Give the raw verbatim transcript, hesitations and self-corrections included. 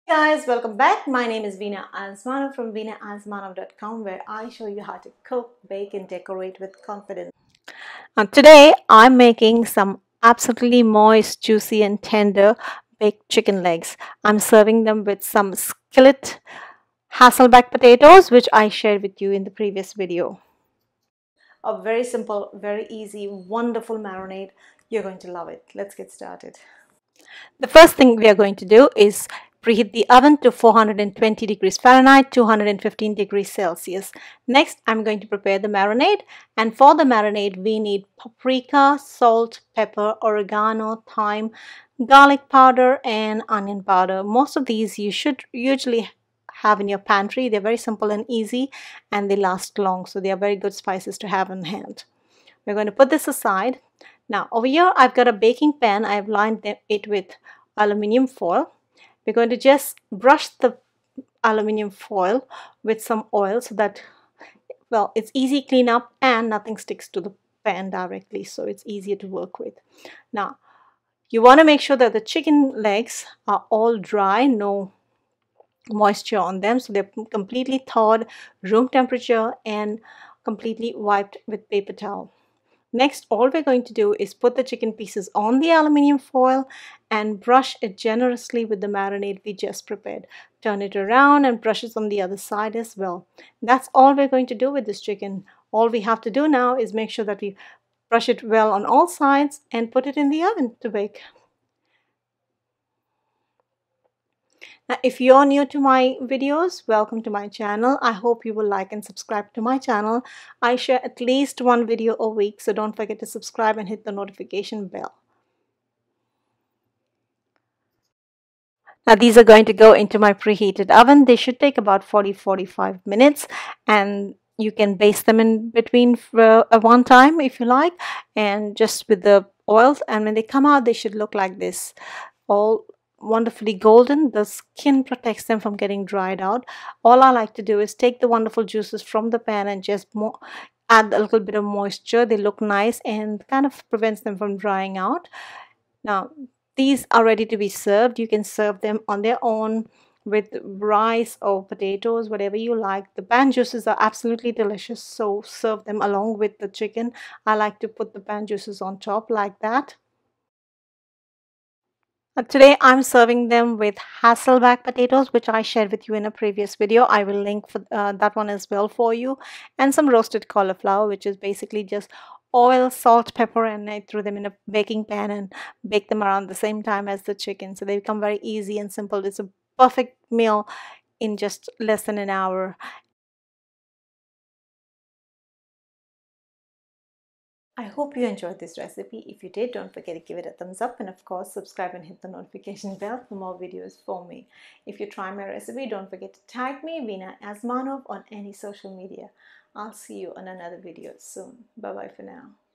Guys, welcome back. My name is Veena Azmanov from veena azmanov dot com, where I show you how to cook, bake and decorate with confidence. And today I'm making some absolutely moist, juicy and tender baked chicken legs. I'm serving them with some skillet Hasselback potatoes, which I shared with you in the previous video. A very simple, very easy, wonderful marinade. You're going to love it. Let's get started. The first thing we are going to do is preheat the oven to four hundred twenty degrees Fahrenheit, two hundred fifteen degrees Celsius. Next, I'm going to prepare the marinade. And for the marinade, we need paprika, salt, pepper, oregano, thyme, garlic powder, and onion powder. Most of these you should usually have in your pantry. They're very simple and easy, and they last long. So they are very good spices to have on hand. We're going to put this aside. Now over here I've got a baking pan. I've lined it with aluminium foil. We're going to just brush the aluminium foil with some oil so that, well, it's easy clean up and nothing sticks to the pan directly, so it's easier to work with. Now you want to make sure that the chicken legs are all dry, no moisture on them, so they're completely thawed, room temperature, and completely wiped with paper towel. Next, all we're going to do is put the chicken pieces on the aluminium foil and brush it generously with the marinade we just prepared. Turn it around and brush it on the other side as well. That's all we're going to do with this chicken. All we have to do now is make sure that we brush it well on all sides and put it in the oven to bake. Now, if you're new to my videos, welcome to my channel. I hope you will like and subscribe to my channel. I share at least one video a week, so don't forget to subscribe and hit the notification bell. Now, these are going to go into my preheated oven. They should take about forty to forty-five minutes, and you can baste them in between for uh, one time if you like, and just with the oils. And when they come out, they should look like this, all wonderfully golden. The skin protects them from getting dried out. All I like to do is take the wonderful juices from the pan and just more add a little bit of moisture. They look nice and kind of prevents them from drying out. Now these are ready to be served. You can serve them on their own with rice or potatoes, whatever you like. The pan juices are absolutely delicious, so serve them along with the chicken. I like to put the pan juices on top like that. Today I'm serving them with Hasselback potatoes, which I shared with you in a previous video. I will link for uh, that one as well for you, and some roasted cauliflower, which is basically just oil, salt, pepper, and I threw them in a baking pan and bake them around the same time as the chicken, so they become very easy and simple. It's a perfect meal in just less than an hour. I hope you enjoyed this recipe. If you did, don't forget to give it a thumbs up, and of course subscribe and hit the notification bell for more videos for me. If you try my recipe, don't forget to tag me, Veena Azmanov, on any social media. I'll see you on another video soon. Bye bye for now.